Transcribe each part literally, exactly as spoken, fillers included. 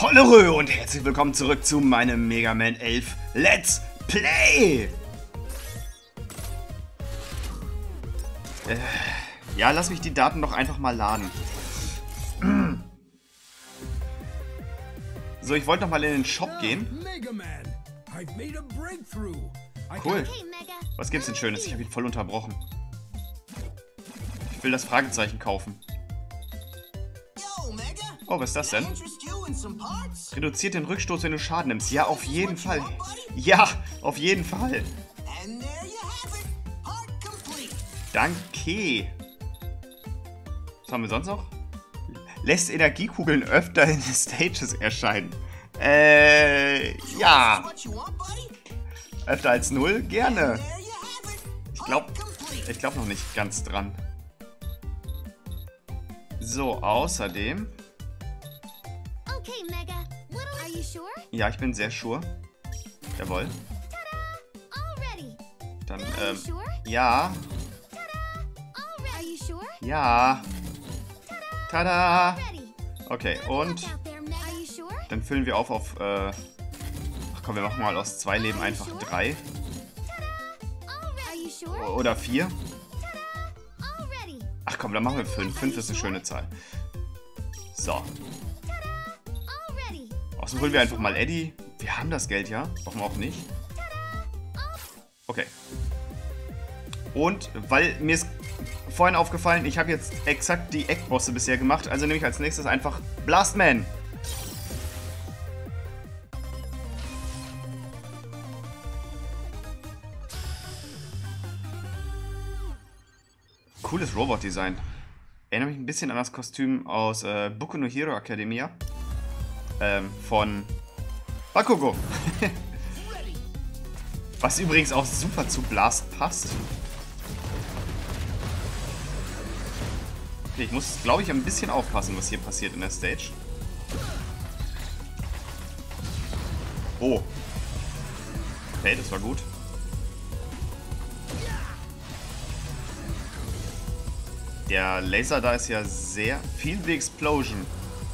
Hollerö und herzlich willkommen zurück zu meinem Mega Man elf Let's Play! Äh, ja, lass mich die Daten doch einfach mal laden. So, ich wollte noch mal in den Shop gehen. Cool. Was gibt's denn Schönes? Ich habe ihn voll unterbrochen. Ich will das Fragezeichen kaufen. Oh, was ist das denn? Reduziert den Rückstoß, wenn du Schaden nimmst. Ja, auf jeden Fall. Ja, auf jeden Fall. Danke. Was haben wir sonst noch? Lässt Energiekugeln öfter in den Stages erscheinen. Äh, ja. Öfter als null? Gerne. Ich glaube, ich glaube noch nicht ganz dran. So, außerdem... Ja, ich bin sehr sure. Jawohl. Dann, ähm, ja. Ja. Tada! Okay, und dann füllen wir auf auf, äh, ach komm, wir machen mal aus zwei Leben einfach drei. Oder vier. Ach komm, dann machen wir fünf. Fünf ist eine schöne Zahl. So. Außerdem holen wir einfach mal Eddie. Wir haben das Geld, ja? Warum auch nicht? Okay. Und, weil mir ist vorhin aufgefallen, ich habe jetzt exakt die Eckbosse bisher gemacht, also nehme ich als nächstes einfach Blastman. Cooles Robot-Design. Erinnert mich ein bisschen an das Kostüm aus äh, Boku no Hero Academia. Ähm, von Bakugo. Was übrigens auch super zu Blast passt. Okay, ich muss, glaube ich, ein bisschen aufpassen, was hier passiert in der Stage. Oh. Okay, das war gut. Der Laser da ist ja sehr... Feel the Explosion.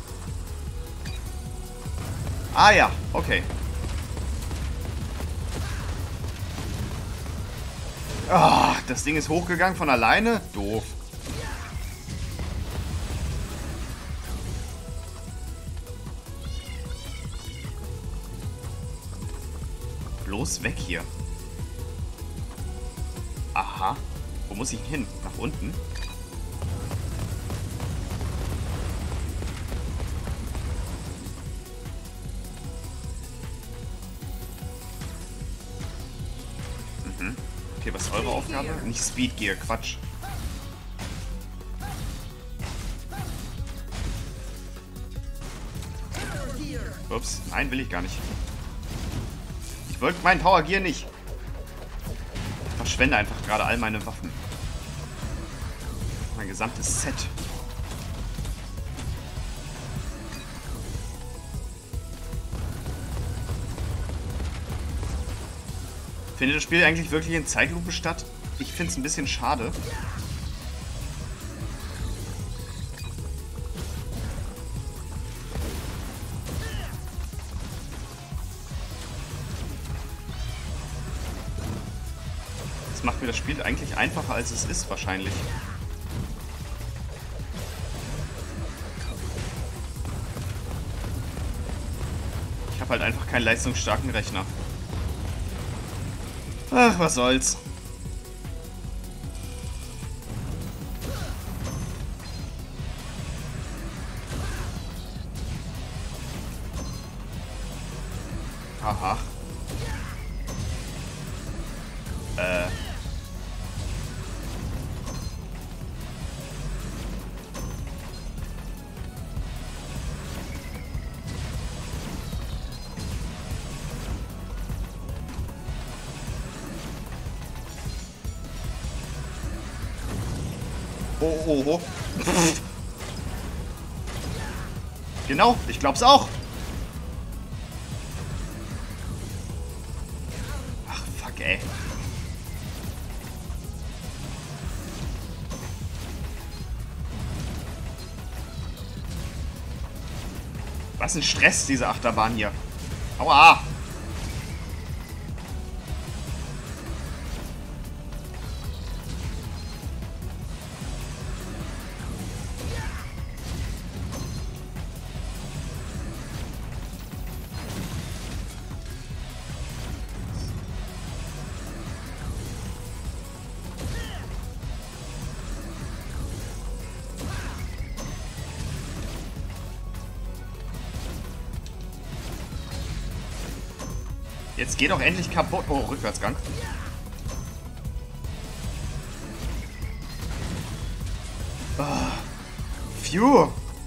Ah ja, okay. Ah, das Ding ist hochgegangen von alleine? Doof. Bloß weg hier. Aha. Wo muss ich hin? Nach unten? Mhm. Okay, was ist eure Aufgabe? Nicht Speed Gear, Quatsch. Ups, nein, will ich gar nicht. Ich wollte meinen Power Gear nicht. Ich verschwende einfach gerade all meine Waffen. Mein gesamtes Set. Findet das Spiel eigentlich wirklich in Zeitlupe statt? Ich finde es ein bisschen schade. Das macht mir das Spiel eigentlich einfacher, als es ist, wahrscheinlich. Ich habe halt einfach keinen leistungsstarken Rechner. Ach, was soll's. Aha. Äh. Oh, oh, oh. Genau, ich glaub's auch. Ach, fuck, ey. Was ein Stress, diese Achterbahn hier. Aua! Jetzt geh doch endlich kaputt. Oh, Rückwärtsgang. Oh. Phew.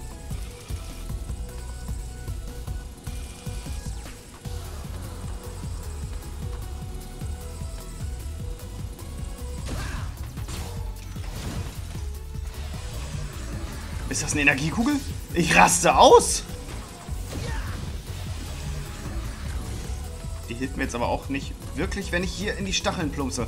Ist das eine Energiekugel? Ich raste aus! Die hilft mir jetzt aber auch nicht wirklich, wenn ich hier in die Stacheln plumpse.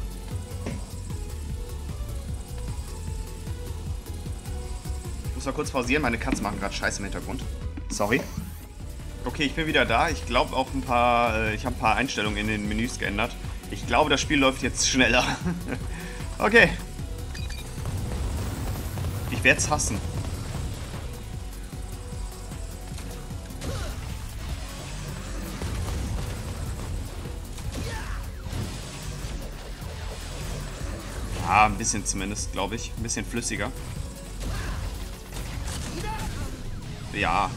Ich muss mal kurz pausieren, meine Katzen machen gerade Scheiße im Hintergrund. Sorry. Okay, ich bin wieder da. Ich glaube auch ein paar, äh, ich habe ein paar Einstellungen in den Menüs geändert. Ich glaube, das Spiel läuft jetzt schneller. Okay. Ich werde es hassen. Ja, ein bisschen zumindest, glaube ich. Ein bisschen flüssiger. Ja.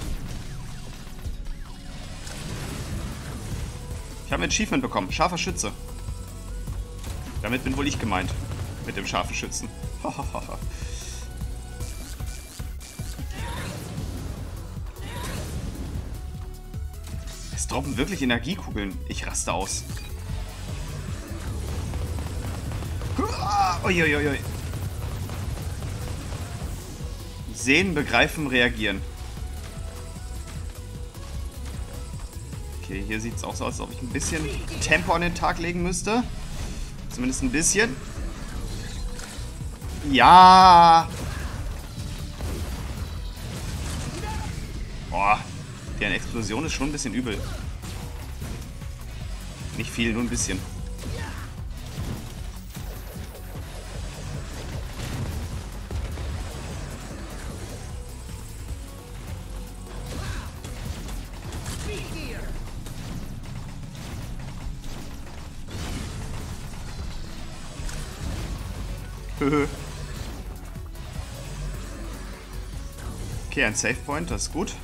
Ich habe ein Achievement bekommen. Scharfer Schütze. Damit bin wohl ich gemeint. Mit dem scharfen Schützen. Es droppen wirklich Energiekugeln. Ich raste aus. Uiuiui. Sehen, begreifen, reagieren. Okay, hier sieht es auch so aus, als ob ich ein bisschen Tempo an den Tag legen müsste. Zumindest ein bisschen. Ja. Boah, deren Explosion ist schon ein bisschen übel. Nicht viel, nur ein bisschen. Okay, ein Save Point, das ist gut.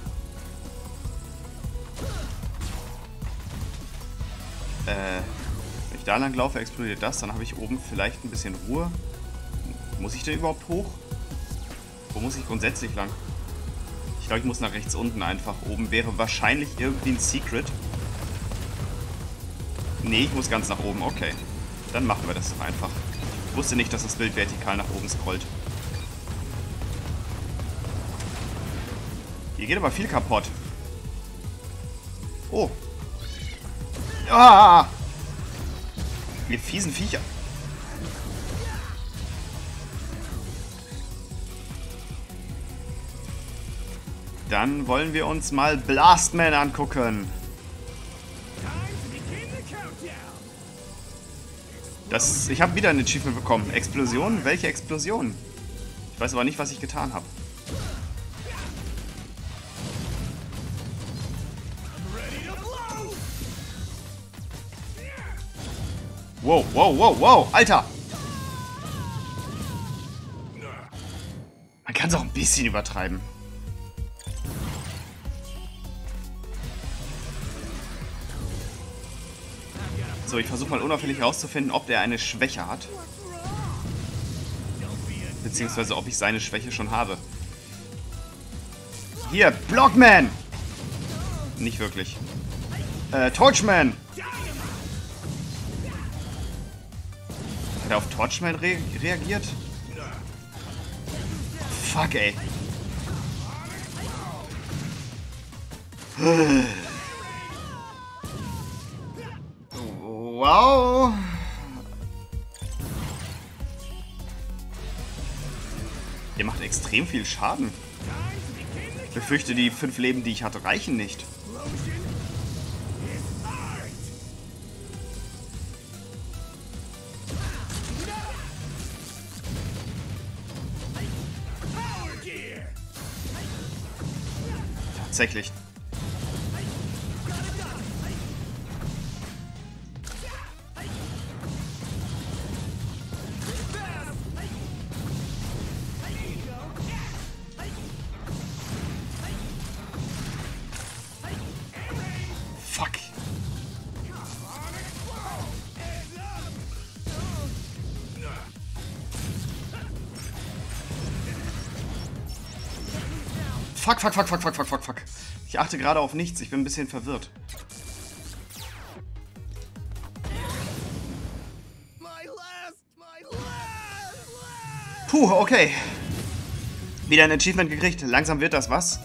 Äh, wenn ich da lang laufe, explodiert das, dann habe ich oben vielleicht ein bisschen Ruhe. Muss ich denn überhaupt hoch? Wo muss ich grundsätzlich lang? Ich glaube, ich muss nach rechts unten einfach. Oben wäre wahrscheinlich irgendwie ein Secret. Nee, ich muss ganz nach oben. Okay, dann machen wir das doch einfach. Ich wusste nicht, dass das Bild vertikal nach oben scrollt. Hier geht aber viel kaputt. Oh. Ah! Ihr fiesen Viecher. Dann wollen wir uns mal Blastman angucken. Das, ich habe wieder ein Achievement bekommen. Explosion? Welche Explosion? Ich weiß aber nicht, was ich getan habe. Wow, wow, wow, wow, Alter! Man kann es auch ein bisschen übertreiben. So, ich versuche mal unauffällig herauszufinden, ob der eine Schwäche hat. Beziehungsweise, ob ich seine Schwäche schon habe. Hier, Blockman! Nicht wirklich. Äh, Torchman! Hat er auf Torchman re reagiert? Fuck, ey. Wow. Der macht extrem viel Schaden. befürchte, die fünf Leben, die ich hatte, reichen nicht. Tatsächlich. Fuck. Fuck, fuck, fuck, fuck, fuck, fuck, fuck, fuck. Ich achte gerade auf nichts. Ich bin ein bisschen verwirrt. Puh, okay. Wieder ein Achievement gekriegt. Langsam wird das was.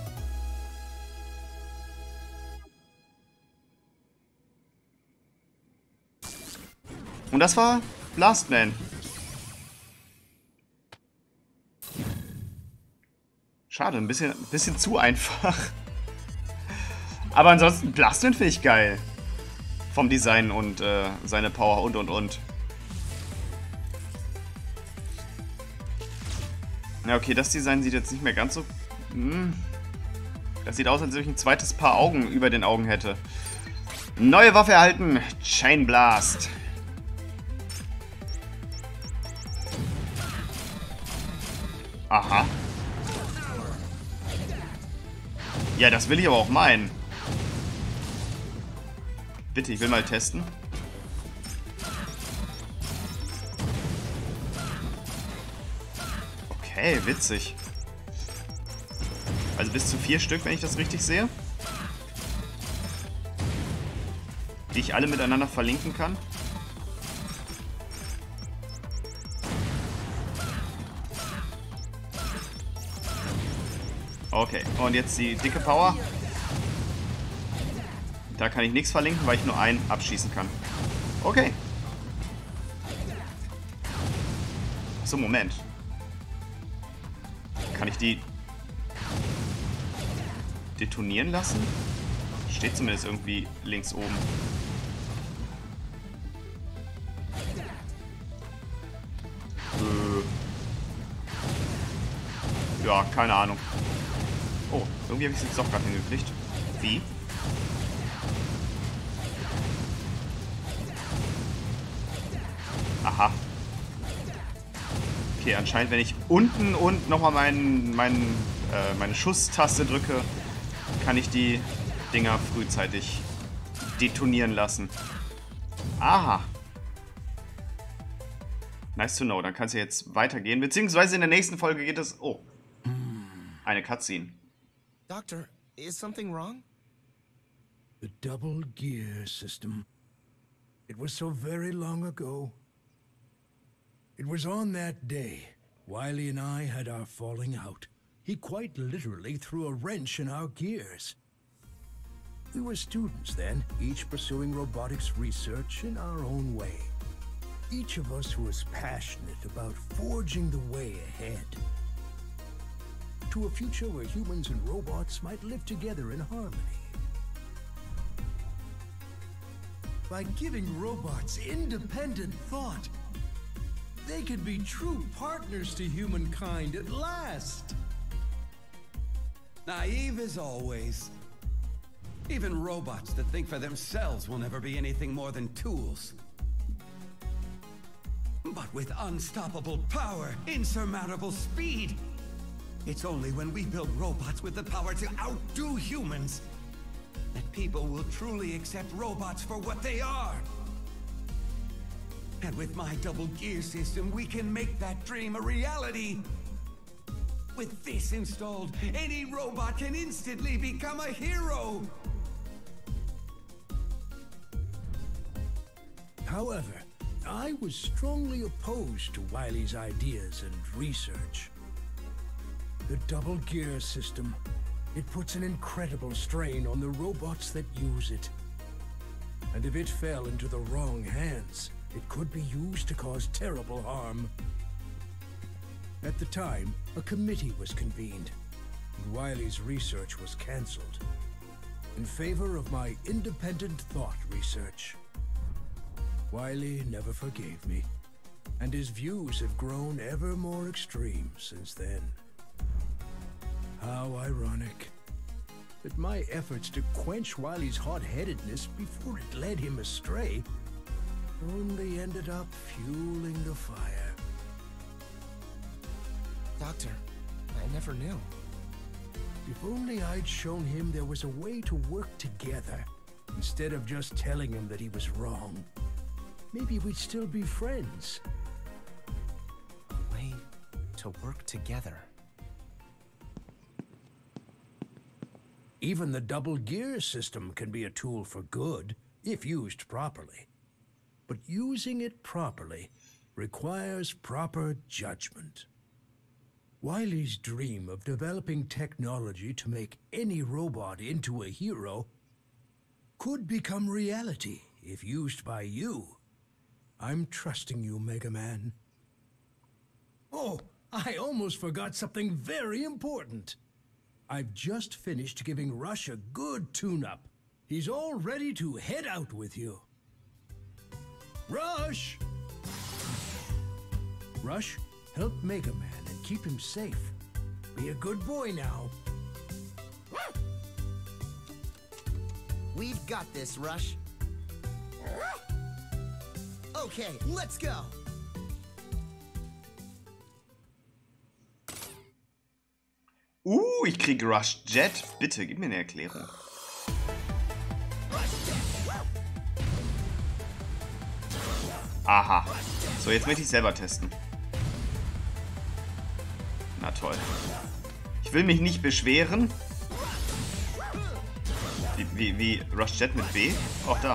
Und das war Blastman. Schade, ein bisschen, ein bisschen zu einfach. Aber ansonsten, Blastman finde ich geil. Vom Design und äh, seine Power und und und. Ja, okay, das Design sieht jetzt nicht mehr ganz so... Hm. Das sieht aus, als ob ich ein zweites Paar Augen über den Augen hätte. Neue Waffe erhalten. Chain Blast. Aha. Ja, das will ich aber auch meinen. Bitte, ich will mal testen. Okay, witzig. Also bis zu vier Stück, wenn ich das richtig sehe. Die ich alle miteinander verlinken kann. Okay, und jetzt die dicke Power. Da kann ich nichts verlinken, weil ich nur einen abschießen kann. Okay. So, Moment. Kann ich die detonieren lassen? Steht zumindest irgendwie links oben. Äh. Ja, keine Ahnung. Oh, irgendwie habe ich es jetzt doch gerade hingekriegt. Wie? Aha. Okay, anscheinend, wenn ich unten und nochmal mein, mein, äh, meine Schusstaste drücke, kann ich die Dinger frühzeitig detonieren lassen. Aha. Nice to know. Dann kann es ja jetzt weitergehen. Beziehungsweise in der nächsten Folge geht es... Oh. Eine Cutscene. Doctor, is something wrong? The double gear system. It was so very long ago. It was on that day, Wily and I had our falling out. He quite literally threw a wrench in our gears. We were students then, each pursuing robotics research in our own way. Each of us was passionate about forging the way ahead. To a future where humans and robots might live together in harmony. By giving robots independent thought, they could be true partners to humankind at last. Naive as always. Even robots that think for themselves will never be anything more than tools. But with unstoppable power, insurmountable speed, it's only when we build robots with the power to outdo humans that people will truly accept robots for what they are. And with my double gear system, we can make that dream a reality. With this installed, any robot can instantly become a hero. However, I was strongly opposed to Wily's ideas and research. The double gear system, it puts an incredible strain on the robots that use it. And if it fell into the wrong hands, it could be used to cause terrible harm. At the time, a committee was convened. and Wily's research was cancelled in favor of my independent thought research. Wily never forgave me, and his views have grown ever more extreme since then. How ironic that my efforts to quench Wily's hot-headedness before it led him astray only ended up fueling the fire. Doctor, I never knew. If only I'd shown him there was a way to work together, instead of just telling him that he was wrong. Maybe we'd still be friends. A way to work together. Even the double gear system can be a tool for good, if used properly. But using it properly requires proper judgment. Wily's dream of developing technology to make any robot into a hero could become reality if used by you. I'm trusting you, Mega Man. Oh, I almost forgot something very important. I've just finished giving Rush a good tune-up. He's all ready to head out with you. Rush! Rush, help Mega Man and keep him safe. Be a good boy now. We've got this, Rush. Okay, let's go. Uh, ich kriege Rush Jet. Bitte, gib mir eine Erklärung. Aha. So, jetzt möchte ich selber testen. Na toll. Ich will mich nicht beschweren. Wie, wie, wie Rush Jet mit B? Auch da.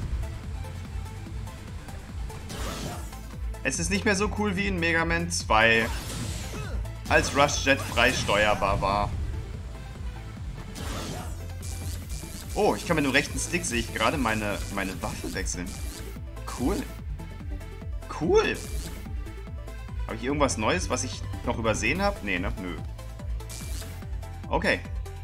Es ist nicht mehr so cool wie in Mega Man zwei, als Rush Jet frei steuerbar war. Oh, ich kann mit dem rechten Stick, sehe ich gerade, meine, meine Waffe wechseln. Cool. Cool. Habe ich irgendwas Neues, was ich noch übersehen habe? Nee, ne? Nö. Okay.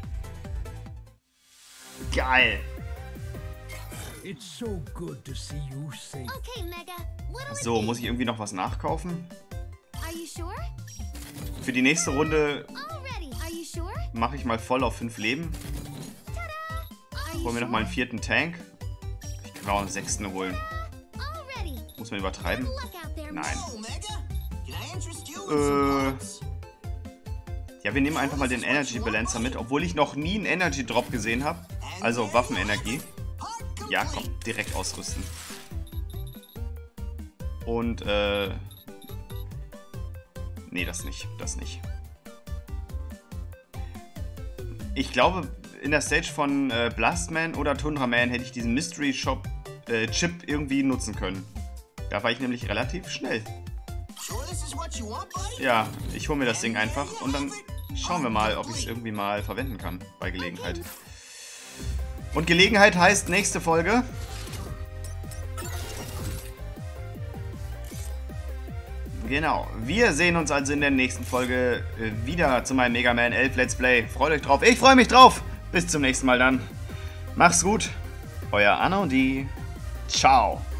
Geil. It's so good to see you safe. Okay, Mega. What'll So, it be? muss ich irgendwie noch was nachkaufen? Are you sure? Für die nächste Runde Already. Are you sure? mache ich mal voll auf fünf Leben. Are you Holen wir noch mal einen vierten Tank. Ich kann auch einen sechsten holen. Already. Muss man übertreiben? Look out there, Nein. Oh, Mega, can I interest you Äh. in some parts? Ja, wir nehmen einfach mal den Energy Balancer mit, obwohl ich noch nie einen Energy Drop gesehen habe. Also Waffenenergie. Ja, komm, direkt ausrüsten. Und, äh... Nee, das nicht, das nicht. Ich glaube, in der Stage von äh, Blastman oder Tundra Man hätte ich diesen Mystery Shop äh, Chip irgendwie nutzen können. Da war ich nämlich relativ schnell. Sure this is what you want, buddy? Ja, ich hole mir das Ding einfach und dann schauen wir mal, ob ich es irgendwie mal verwenden kann bei Gelegenheit. Und Gelegenheit heißt nächste Folge. Genau, wir sehen uns also in der nächsten Folge äh, wieder zu meinem Mega Man elf Let's Play. Freut euch drauf, ich freue mich drauf. Bis zum nächsten Mal dann. Macht's gut, euer Anno und die. Ciao.